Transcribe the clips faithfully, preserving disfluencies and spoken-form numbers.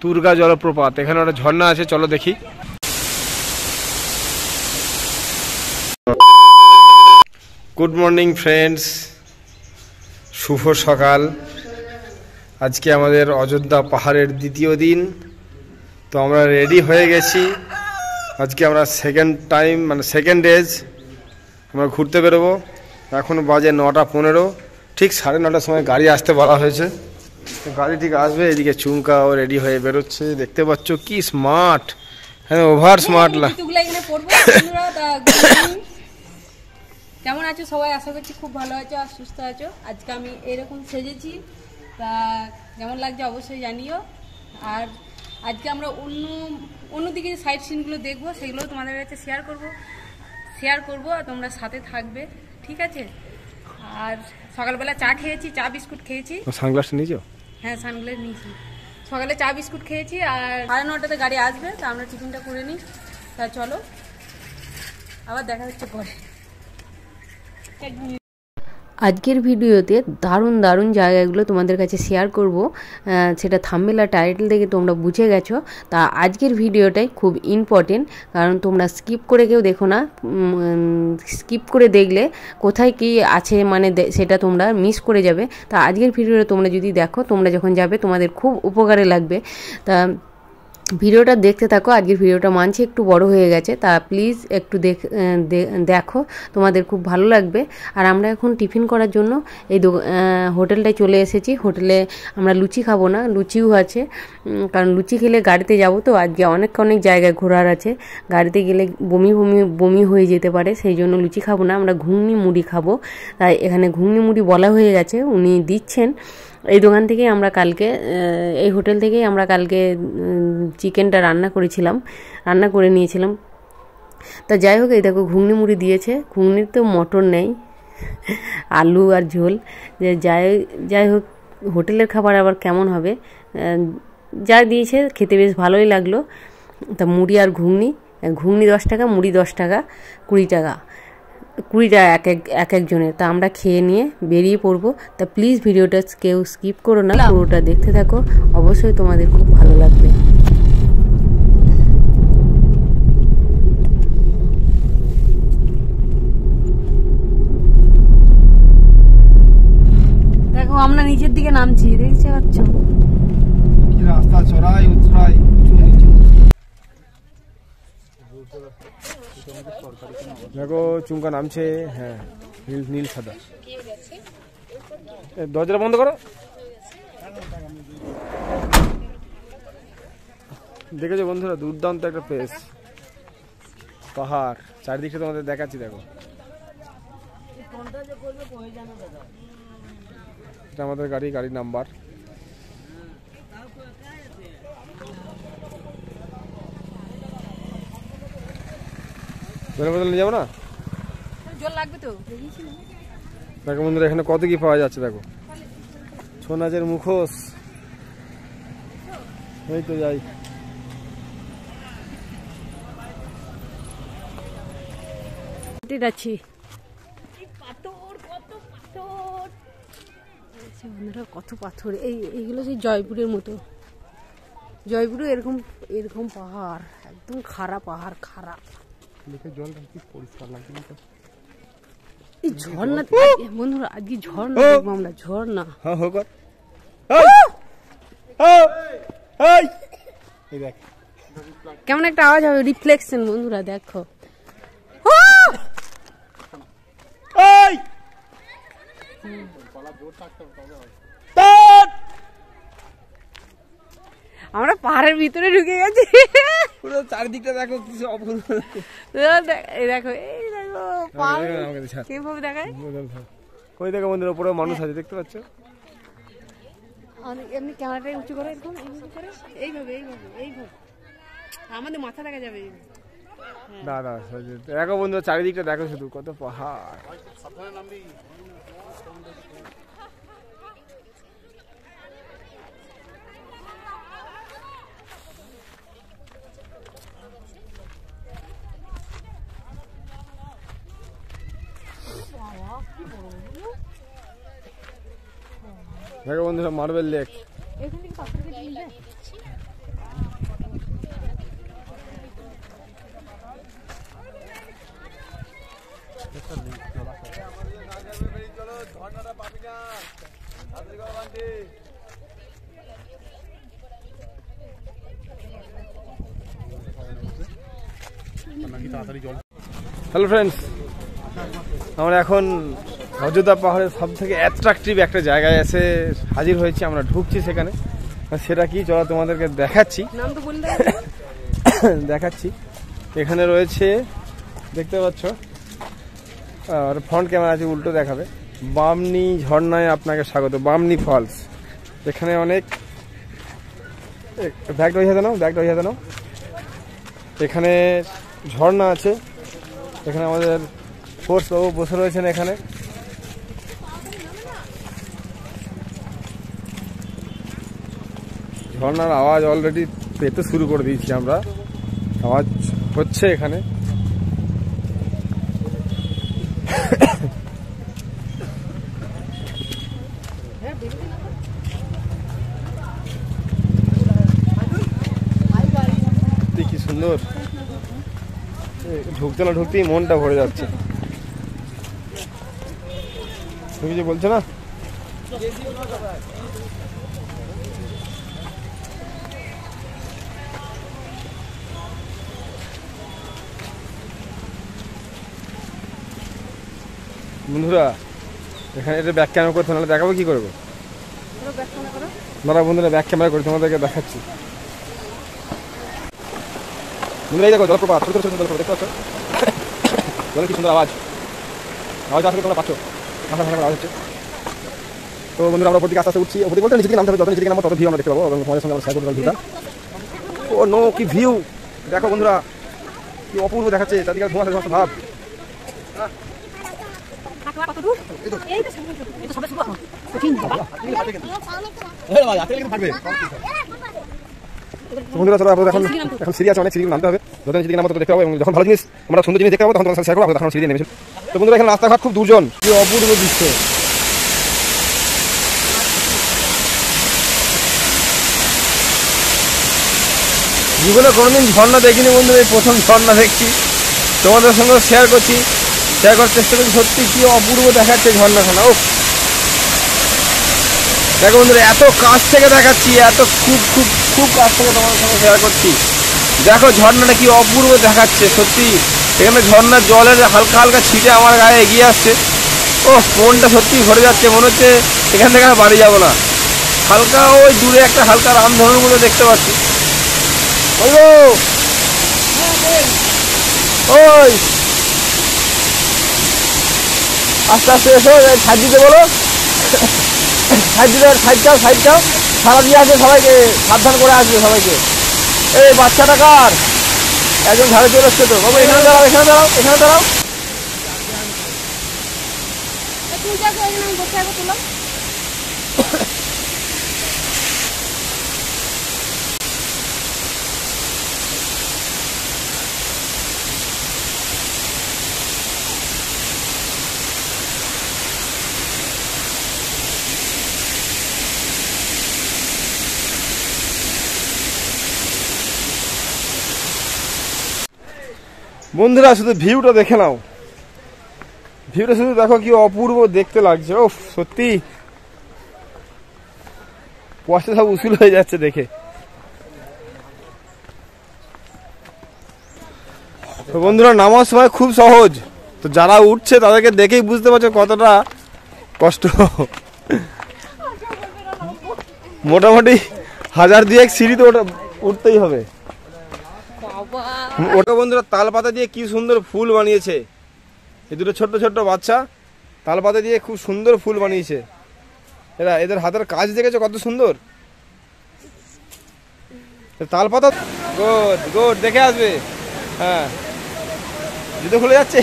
তুরগা জলপ্রপাত। এখানে একটা ঝর্ণা আছে, চলো দেখি। গুড মর্নিং ফ্রেন্ডস, শুভ সকাল। আজকে আমাদের অযোধ্যা পাহাড়ের দ্বিতীয় দিন। তো আমরা রেডি হয়ে গেছি। আজকে আমরা সেকেন্ড টাইম মানে সেকেন্ড ডেজ আমরা ঘুরতে বেরোবো। এখন বাজে নটা পনেরো, ঠিক সাড়ে নটার সময় গাড়ি আসতে বলা হয়েছে। গাড়ি ঠিক আসবে। এদিকে চুমকাও রেডি হয়ে বেরোচ্ছে, দেখতে পাচ্ছ কি স্মার্ট, হ্যাঁ ওভার স্মার্ট লাগ। কেমন আছো সবাই? আশা করছি খুব ভালো আছো আর সুস্থ আছো। আজকে আমি এরকম সেজেছি, তা কেমন লাগছে অবশ্যই জানিও। আর আজকে আমরা অন্য অন্যদিকে যে সাইড সিনগুলো দেখবো সেগুলো তোমাদের কাছে শেয়ার করব শেয়ার করব আর তোমরা সাথে থাকবে, ঠিক আছে? আর সকালবেলা চা খেয়েছি, চা বিস্কুট খেয়েছি। সানগ্লাস নিয়েছো? হ্যাঁ সানগ্লাস নিয়েছি। সকালে চা বিস্কুট খেয়েছি আর সাড়ে নটাতে গাড়ি আসবে, তা আমরা টিফিনটা করে নিই। তা চলো আবার দেখা হচ্ছে পরে। আজকের ভিডিওতে দারুণ দারুণ জায়গাগুলো তোমাদের কাছে শেয়ার করব, সেটা থাম্বনেল আর টাইটেল দেখে তোমরা বুঝে গেছো। তা আজকের ভিডিওটাই খুব ইম্পর্টেন্ট, কারণ তোমরা স্কিপ করে কেউ দেখো না। স্কিপ করে দেখলে কোথায় কি আছে মানে সেটা তোমরা মিস করে যাবে। তা আজকের ভিডিওটা তোমরা যদি দেখো, তোমরা যখন যাবে তোমাদের খুব উপকারে লাগবে। তা ভিডিওটা দেখতে থাকো। আজকের ভিডিওটা মানছি একটু বড় হয়ে গেছে, তা প্লিজ একটু দেখো, তোমাদের খুব ভালো লাগবে। আর আমরা এখন টিফিন করার জন্য এই হোটেলটায় চলে এসেছি। হোটেলে আমরা লুচি খাবো না, লুচিও আছে, কারণ লুচি খেলে গাড়িতে যাব তো। আজকে অনেক অনেক জায়গায় ঘোরার আছে, গাড়িতে গেলে বমি বমি বমি হয়ে যেতে পারে, সেই জন্য লুচি খাবো না, আমরা ঘুগনি মুড়ি খাবো। তাই এখানে ঘুগনি মুড়ি বলা হয়ে গেছে, উনি দিচ্ছেন। এই দোকান থেকেই আমরা কালকে, এই হোটেল থেকেই আমরা কালকে চিকেনটা রান্না করেছিলাম, রান্না করে নিয়েছিলাম। তা যাই হোক, এই দেখো ঘুগনি মুড়ি দিয়েছে। ঘুগনির তো মটর নেই, আলু আর ঝোল। যাই যাই হোক, হোটেলের খাবার আবার কেমন হবে, যা দিয়েছে খেতে বেশ ভালোই লাগলো। তা মুড়ি আর ঘুগনি, ঘুগনি দশ টাকা, মুড়ি দশ টাকা, কুড়ি টাকা কুড়ি টাকা এক এক এক একজনের। তা আমরা খেয়ে নিয়ে বেরিয়ে পড়বো। তা প্লিজ ভিডিওটা কেউ স্কিপ করো না, পুরোটা দেখতে থাকো, অবশ্যই তোমাদের খুব ভালো লাগবে। দেখো আমরা নিচের দিকে নামছি, দেখতে পাচ্ছ কি রাস্তা, চড়াই উতরাই। দেখো চুমকা নামছে, হ্যাঁ নীল নীল সাদা। দরজাটা বন্ধ করো। দেখেছো বন্ধুরা, দুর্দান্ত একটা প্লেস, পাহাড় চারিদিকে তোমাদের দেখাচ্ছি। দেখো এটা আমাদের গাড়ি, গাড়ির নাম্বার। জলের বোতল নিয়ে যাবো না? জল লাগবে তো। দেখো বন্ধুরা, এখানে কত কি পাওয়া যাচ্ছে। দেখো ছৌ নাচের মুখোশ, এই তো যাই। যাচ্ছি। বন্ধুরা কত পাথর, এই এইগুলো সেই জয়পুরের মতো। জয়পুরে এরকম এরকম পাহাড়, একদম খাড়া পাহাড়, খাড়া। জলটা কি পরিষ্কার লাগছে। এই ঝর্ণা বন্ধুরা, আজকে ঝর্ণা দেখবো আমরা, ঝর্ণা। হ্যাঁ হোক। কেমন একটা আওয়াজ হবে, রিফ্লেকশন বন্ধুরা দেখো। আমরা পাহাড়ের ভিতরে ঢুকে গেছি, পুরো চারিদিকটা দেখো কিছু অপূর্ব। এই দেখো, এই দেখো পাহাড় কিভাবে দেখায়। কই দেখো বন্ধুরা, উপরে মানুষ আছে, দেখতে পাচ্ছ? এমনি ক্যামেরাটা উঁচু করে এরকম এইভাবে এইভাবে এইভাবে আমাদের মাথা দেখা যাবে। না না দেখো বন্ধুরা, চারিদিকটা দেখো শুধু কত পাহাড়। দেখো বন্ধুরা, মার্বেল লেক। হ্যালো ফ্রেন্ডস, আমরা এখন অযোধ্যা পাহাড়ের সব থেকে অ্যাট্রাকটিভ একটা জায়গায় এসে হাজির হয়েছি। আমরা ঢুকছি সেখানে, সেটা কি চলো তোমাদেরকে দেখাচ্ছি দেখাচ্ছি এখানে রয়েছে, দেখতে পাচ্ছ, আর ফ্রন্ট ক্যামেরা আছে, উল্টো দেখাবে। বামনি ঝর্ণায় আপনাকে স্বাগত। বামনি ফলস, এখানে অনেক ব্যাগটা হয়ে যেতে নাও ব্যাগটা হয়ে যেতে নাও এখানে ঝর্ণা আছে। এখানে আমাদের ফোর্স বাবু বসে রয়েছেন। এখানে ঝর্ণার আওয়াজ অলরেডি পেতে শুরু করে দিয়েছি আমরা, আওয়াজ হচ্ছে এখানে। কি সুন্দর, ঢুকতে না ঢুকতেই মনটা ভরে যাচ্ছে। তুমি কিছু বলছো না? বন্ধুরা এখানে এটা ব্যাক ক্যামেরা করতে, নাহলে দেখাবো কি করবো? দাঁড়া বন্ধুরা, ব্যাক ক্যামেরা করে তোমাদেরকে দেখাচ্ছি। বন্ধুরা এই দেখো জলপ্রপাত, ছোট ছোট ছোট জলপ্রপাত দেখতে পাচ্ছ? জলের কি সুন্দর আওয়াজ, আওয়াজ আসলে তোমরা পাচ্ছ, ভাষা ভাষা আওয়াজ হচ্ছে। তো বন্ধুরা আমরা উপর দিকে আস্তে আস্তে উঠছি। উপর দিকে বলতে নিচে দিকে নামতে হবে, যত নিচে দিকে নামবো তত ভিউ আমরা দেখতে পাবো এবং তোমাদের সঙ্গে আমরা শেয়ার করবো ভিউটা। ও নো, কি ভিউ দেখো বন্ধুরা, কি অপূর্ব দেখাচ্ছে চারদিকে ধোঁয়া ধোঁয়া ভাব। বন্ধুরা চলো আমরা এখন এখন সিঁড়ি আছে, অনেক সিঁড়ি নামতে হবে, যত নিচে দিকে নামবো তত দেখতে পাবো এবং যখন ভালো জিনিস আমরা সুন্দর জিনিস দেখতে পাবো তখন তোমাদের সাথে শেয়ার করবো। এখন সিঁড়ি নেমেছে। তো বন্ধুরা এখানে রাস্তাঘাট খুব দুর্জন, কি অপূর্ব দৃশ্য। জীবনে কোনোদিন ঝর্ণা দেখিনি বন্ধু, এই প্রথম ঝর্ণা দেখছি, তোমাদের সঙ্গে শেয়ার করছি, শেয়ার করার চেষ্টা করছি। সত্যি কি অপূর্ব দেখাচ্ছে ঝর্ণাখানা। ও দেখো বন্ধুরা, এত কাছ থেকে দেখাচ্ছি, এত খুব খুব খুব কাছ থেকে তোমাদের সঙ্গে শেয়ার করছি। দেখো ঝর্ণাটা কি অপূর্ব দেখাচ্ছে সত্যি। এখানে ঝর্ণার জলের হালকা হালকা ছিটে আমার গায়ে এগিয়ে আসছে। ও মনটা সত্যি ভরে যাচ্ছে, মনে হচ্ছে এখান থেকে আর বাড়ি যাবো না। হালকা ওই দূরে একটা হালকা রামধনুর মতো দেখতে পাচ্ছি। ওই ওই আস্তে আস্তে এসো, সাইড দিতে বলো, সাইড দিতে, সাইড চাও সাইড চাও সারা দিয়ে আসবে সবাইকে, সাবধান করে আসবে সবাইকে। এই বাচ্চাটা কার? একজন ঝাড়ে চলে এসছে তো। বাবু এখানে দাঁড়াও, এখানে দাঁড়াও, এখানে দাঁড়াও। বন্ধুরা শুধু ভিউটা দেখে নাও, ভিউটা শুধু দেখো কি অপূর্ব দেখতে লাগছে। ও সত্যি পয়সা সব উসুল হয়ে যাচ্ছে দেখে। তো বন্ধুরা নামার সময় খুব সহজ, তো যারা উঠছে তাদেরকে দেখেই বুঝতে পারছো কতটা কষ্ট। মোটামুটি হাজার দুয়েক সিঁড়ি তো ওটা উঠতেই হবে। ওটা বন্ধুরা তাল পাতা দিয়ে কি সুন্দর ফুল বানিয়েছে, এই দুটো ছোট্ট ছোট্ট বাচ্চা তাল পাতা দিয়ে খুব সুন্দর ফুল বানিয়েছে এরা। এদের হাতের কাজ দেখেছো কত সুন্দর তাল পাতা। গুড গুড, দেখে আসবে। হ্যাঁ জুতো খুলে যাচ্ছে।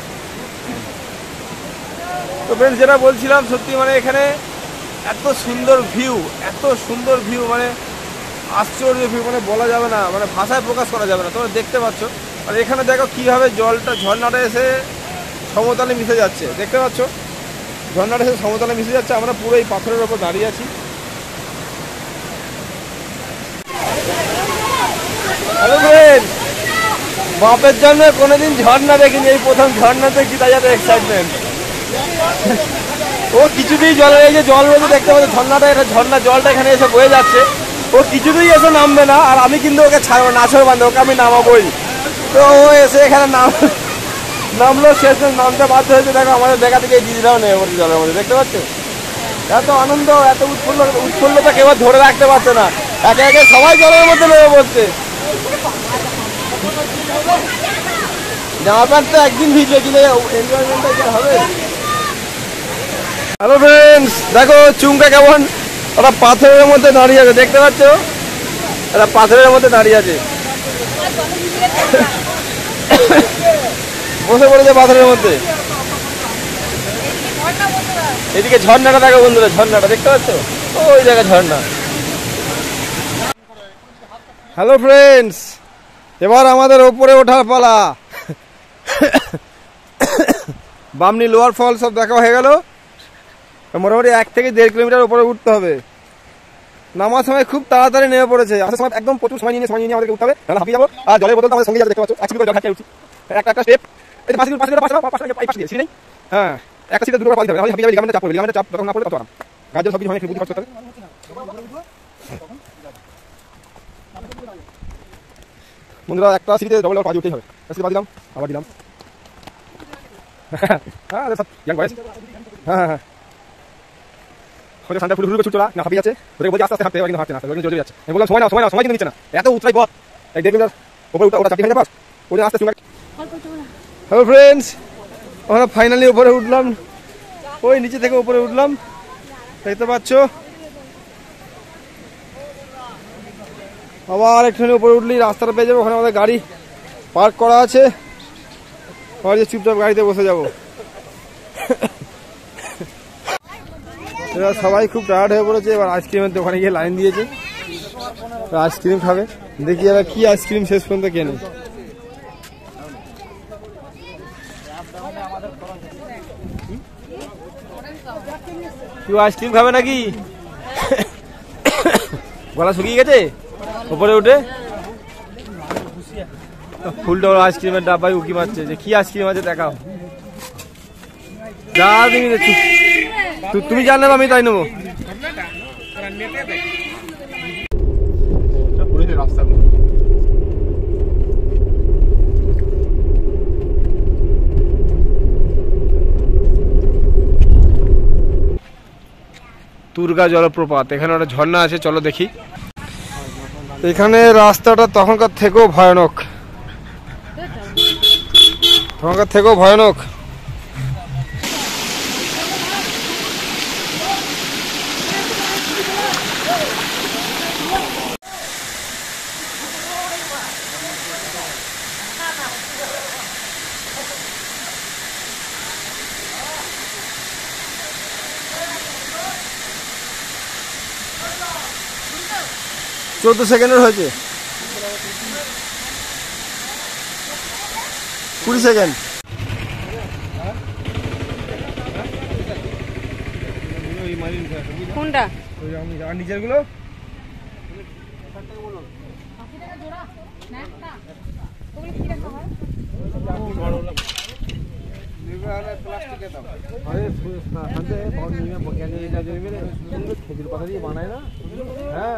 তো ফ্রেন্ডস যেটা বলছিলাম, সত্যি মানে এখানে এত সুন্দর ভিউ, এত সুন্দর ভিউ, মানে আশ্চর্য ভিউ, মানে বলা যাবে না, মানে ভাষায় প্রকাশ করা যাবে না। তোমরা দেখতে পাচ্ছ, আর এখানে দেখো কিভাবে জলটা ঝর্ণাটা এসে সমতলে মিশে যাচ্ছে, দেখতে পাচ্ছ ঝর্ণাটা এসে সমতলে মিশে যাচ্ছে। আমরা পুরো এই পাথরের ওপর দাঁড়িয়ে আছি। বাপের জন্য কোনোদিন ঝর্ণা দেখিনি, এই প্রথম ঝর্ণাতে কি তাই যাতে এক্সাইটমেন্ট। ও কিছুতেই জলের এই যে জল রয়েছে দেখতে পাচ্ছি ঝর্ণাটা, এটা ঝর্ণা জলটা এখানে এসে বয়ে যাচ্ছে, ও কিছুতেই এসে নামবে না। আর আমি কিন্তু ওকে ছাড়বো নাছর বান্ধব, ওকে আমি নামাবোই। তো ও এসে এখানে নাম নামলো, শেষ নামতে বাধ্য হয়েছে। দেখো আমাদের দেখা থেকে এই দিদিরাও নেই পড়ছে জলের মধ্যে, দেখতে পাচ্ছ? এত আনন্দ, এত উৎফুল্ল উৎফুল্লতা কেউ ধরে রাখতে পারছে না, একে একে সবাই জলের মধ্যে নেমে পড়ছে। জামা প্যান্ট তো একদিন ভিজবে, কিন্তু এনজয়মেন্টটা কি হবে? হ্যালো ফ্রেন্ডস, দেখো চুমকা কেমন ওরা পাথরের মধ্যে দাঁড়িয়ে আছে, দেখতে পাচ্ছ? ওরা পাথরের মধ্যে দাঁড়িয়ে আছে, বসে পড়েছে পাথরের মধ্যে। এদিকে ঝর্ণাটা দেখো বন্ধুরা, ঝর্ণাটা দেখতে পাচ্ছ? ওই জায়গায় ঝর্ণা। হ্যালো ফ্রেন্ডস, এবার আমাদের ওপরে ওঠার পালা। বামনি লোয়ার ফল সব দেখা হয়ে গেল, মোটামুটি এক থেকে দেড় কিলোমিটার উপরে উঠতে হবে। নামার সময় খুব তাড়াতাড়ি নেমে পড়েছে, আসার সময় একদম প্রচুর সময় নিয়ে সময় নিয়ে আমাদেরকে উঠতে হবে, তাহলে হাঁপিয়ে যাবো। আর জলের বোতল আমাদের সঙ্গে যাবে, দেখতে পাচ্ছ? এক সিট করে জল খাচ্ছে উঠছি, একটা একটা স্টেপ, এই পাঁচ মিনিট পাঁচ মিনিট পাঁচ পাঁচ পাঁচ দিয়েছি নেই। হ্যাঁ, একটা সিটে দুটো পাইতে হবে, হাঁপিয়ে যাবে, লিগামেন্টে চাপ পড়বে, লিগামেন্টে চাপ যখন না পড়বে তত আরাম। গাজর সব কিছু হয়, বুদ্ধি খরচ করতে হবে। বন্ধুরা একটা সিটে ডবল ডবল পাঁচ উঠতেই হবে, সিট বাদ দিলাম, আবার দিলাম। হ্যাঁ সব ইয়াং বয়স। হ্যাঁ হ্যাঁ হয়তো ঠান্ডা ফুল ফুল করে ছুটলা না, হাঁপিয়ে যাচ্ছে, ওদেরকে বলছি আস্তে আস্তে হাঁটতে হবে, কিন্তু হাঁটতে না, ওদের চলে যাচ্ছে। আমি বললাম সময় না সময় না, সময় কিন্তু নিচ্ছে না, এত উৎসাহী পথ, এই দেড় কিলোমিটার উপরে উঠা ওটা চারটি খাই পাস, ওদের আস্তে চুঙ্গা। হ্যালো ফ্রেন্ডস, আমরা ফাইনালি উপরে উঠলাম, ওই নিচে থেকে উপরে উঠলাম, দেখতে পাচ্ছ? আবার একটুখানি উপরে উঠলেই রাস্তাটা পেয়ে যাবো, ওখানে আমাদের গাড়ি পার্ক করা আছে, আবার যে চুপচাপ গাড়িতে বসে যাবো। এবার সবাই খুব টায়ার্ড হয়ে পড়েছে, এবার আইসক্রিমের দোকানে গিয়ে লাইন দিয়েছে, আইসক্রিম খাবে। দেখি এবার কি আইসক্রিম শেষ পর্যন্ত কেনে। কেউ আইসক্রিম খাবে নাকি? গলা শুকিয়ে গেছে উপরে উঠে, ফুলটা আইসক্রিমের ডাব্বায় উকি মারছে, যে কি আইসক্রিম আছে দেখাও। যা তুমি তুমি জানলে আমি তাই নেবো। তুর্গা জলপ্রপাত, এখানে একটা ঝর্ণা আছে, চলো দেখি। এখানে রাস্তাটা তখনকার থেকেও ভয়ানক, তখনকার থেকেও ভয়ানক। চোদ্দ সেকেন্ডের হয়েছে, কুড়ি সেকেন্ড। কোনটা নিচের গুলো খেজুর পাতা দিয়ে বানায় না। হ্যাঁ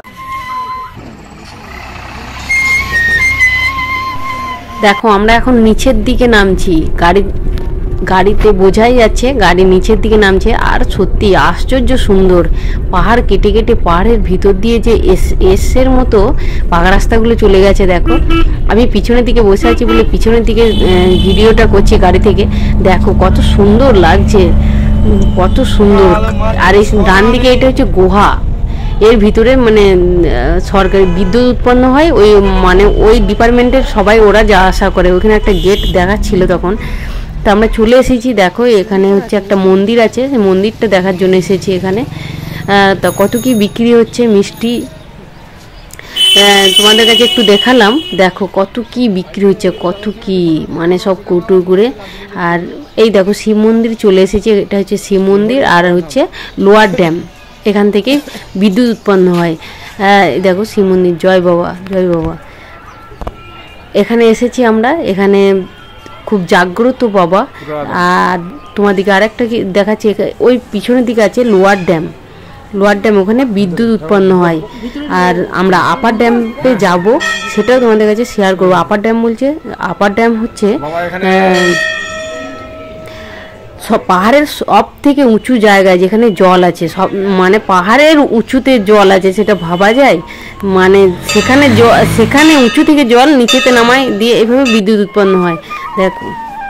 দেখো আমরা এখন নিচের দিকে নামছি, গাড়ি গাড়িতে বোঝাই যাচ্ছে গাড়ি নিচের দিকে নামছে। আর সত্যি আশ্চর্য সুন্দর, পাহাড় কেটে কেটে পাহাড়ের ভিতর দিয়ে যে এস এসের মতো পাকা রাস্তাগুলো চলে গেছে। দেখো আমি পিছনের দিকে বসে আছি বলে পিছনের দিকে ভিডিওটা করছি গাড়ি থেকে, দেখো কত সুন্দর লাগছে, কত সুন্দর। আর এই ডান দিকে এটা হচ্ছে গুহা, এর ভিতরে মানে সরকারি বিদ্যুৎ উৎপন্ন হয়, ওই মানে ওই ডিপার্টমেন্টের সবাই ওরা যা আসা করে। ওখানে একটা গেট দেখাচ্ছিল তখন, তো আমরা চলে এসেছি। দেখো এখানে হচ্ছে একটা মন্দির আছে, সেই মন্দিরটা দেখার জন্য এসেছি এখানে। তা কত কি বিক্রি হচ্ছে মিষ্টি তোমাদের কাছে একটু দেখালাম। দেখো কত কি বিক্রি হচ্ছে, কত কি মানে সব কৌটো করে। আর এই দেখো শিব মন্দির চলে এসেছে, এটা হচ্ছে শিব মন্দির আর হচ্ছে লোয়ার ড্যাম, এখান থেকে বিদ্যুৎ উৎপন্ন হয়। দেখো শিব মন্দির, জয় বাবা জয় বাবা। এখানে এসেছি আমরা, এখানে খুব জাগ্রত বাবা। আর তোমার দিকে আরেকটা কি দেখাচ্ছি, ওই পিছনের দিকে আছে লোয়ার ড্যাম। লোয়ার ড্যাম ওখানে বিদ্যুৎ উৎপন্ন হয়। আর আমরা আপার ড্যামে যাব, সেটাও তোমাদের কাছে শেয়ার করবো। আপার ড্যাম বলছে, আপার ড্যাম হচ্ছে সব পাহাড়ের সব থেকে উঁচু জায়গায় যেখানে জল আছে, সব মানে পাহাড়ের উঁচুতে জল আছে, সেটা ভাবা যায়? মানে সেখানে সেখানে উঁচু থেকে জল নিচেতে নামায় দিয়ে এভাবে বিদ্যুৎ উৎপন্ন হয়। দেখো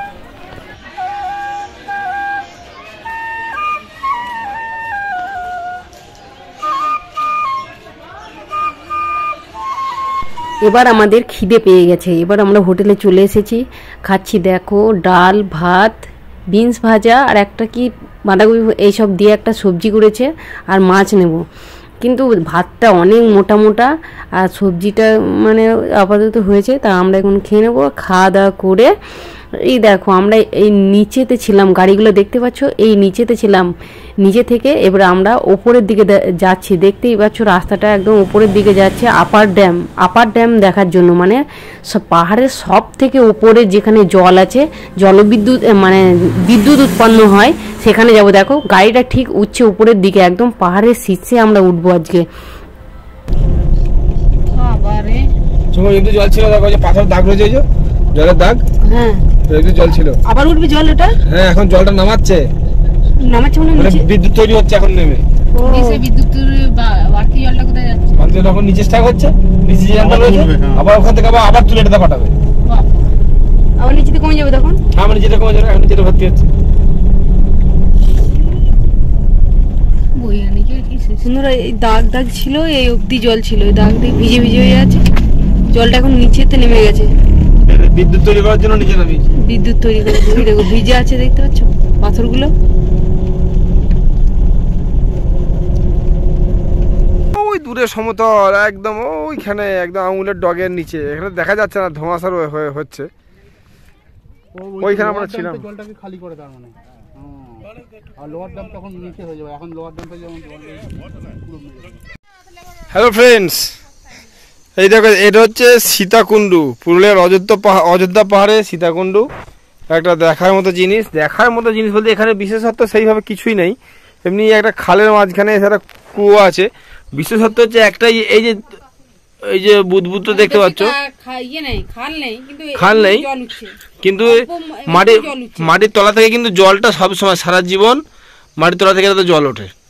এবার আমাদের খিদে পেয়ে গেছে, এবার আমরা হোটেলে চলে এসেছি, খাচ্ছি। দেখো ডাল, ভাত, বিনস ভাজা আর একটা কি বাঁধাকপি এইসব দিয়ে একটা সবজি করেছে, আর মাছ নেব। কিন্তু ভাতটা অনেক মোটা মোটা আর সবজিটা মানে আপাতত হয়েছে, তা আমরা এখন খেয়ে নেবো। খাওয়া দাওয়া করে এই দেখো আমরা এই নিচেতে ছিলাম, গাড়িগুলো দেখতে পাচ্ছ, এই নিচেতে ছিলাম। নিচে থেকে এবার আমরা ওপরের দিকে যাচ্ছি, দেখতেই পাচ্ছ রাস্তাটা একদম ওপরের দিকে যাচ্ছে আপার ড্যাম। আপার ড্যাম দেখার জন্য, মানে সব পাহাড়ের সব থেকে ওপরে যেখানে জল আছে, জলবিদ্যুৎ মানে বিদ্যুৎ উৎপন্ন হয়, সেখানে যাব। দেখো গাড়িটা ঠিক উঠছে উপরের দিকে, একদম পাহাড়ের শীর্ষে আমরা উঠবো আজকে। জল ছিল, দেখো পাথর দাগ রয়েছে, জলের দাগ। হ্যাঁ জল ছিল, আবার উঠবে জল। এটা হ্যাঁ এখন জলটা নামাচ্ছে নামাচ্ছে মানে বিদ্যুৎ তৈরি হচ্ছে এখন নেমে। এই বিদ্যুৎ বাকি জলটা কোথায় যাচ্ছে? বাকি জল এখন নিচে স্ট্যাক হচ্ছে, নিচে জলটা রয়েছে, আবার ওখান থেকে আবার আবার তুলে এটা পাঠাবে, আবার নিচেতে কমে যাবে তখন। হ্যাঁ মানে নিচেতে কমে যাবে, এখন নিচেতে ভর্তি হচ্ছে। সুন্দর এই দাগ দাগ ছিল, এই অব্দি জল ছিল, এই দাগ দিয়ে ভিজে ভিজে হয়ে আছে। জলটা এখন নিচেতে নেমে গেছে, বিদ্যুৎ তৈরি করার জন্য নিচে নামিয়েছে। বিদ্যুৎ তৈরি করে দেখো ভিজে আছে, দেখতে পাচ্ছ পাথরগুলো। ওই দূরে সমতল একদম, ওইখানে একদম আঙুলের ডগের নিচে, এখানে দেখা যাচ্ছে না, ধোঁয়াশার হয়ে হচ্ছে। ওইখানে আমরা ছিলাম। জলটাকে খালি করে তার মানে, আর লোয়ার ড্যাম তখন নিচে হয়ে যাবে। এখন লোয়ার ড্যামটা যেমন হ্যালো ফ্রেন্ডস, এই দেখো এটা হচ্ছে সীতাকুণ্ডু, পুরুলিয়ার অযোধ্যা পাহাড়, অযোধ্যা পাহাড়ে সীতাকুণ্ডু। একটা দেখার মতো জিনিস, দেখার মতো জিনিস বলতে এখানে বিশেষত্ব সেইভাবে কিছুই নেই, এমনি একটা খালের মাঝখানে একটা কুয়ো আছে। বিশেষত্ব হচ্ছে একটাই, এই যে এই যে বুদবুদ তো দেখতে পাচ্ছ, খাল নেই কিন্তু মাটি মাটির তলা থেকে কিন্তু জলটা সবসময় সারা জীবন মাটির তলা থেকে জল ওঠে।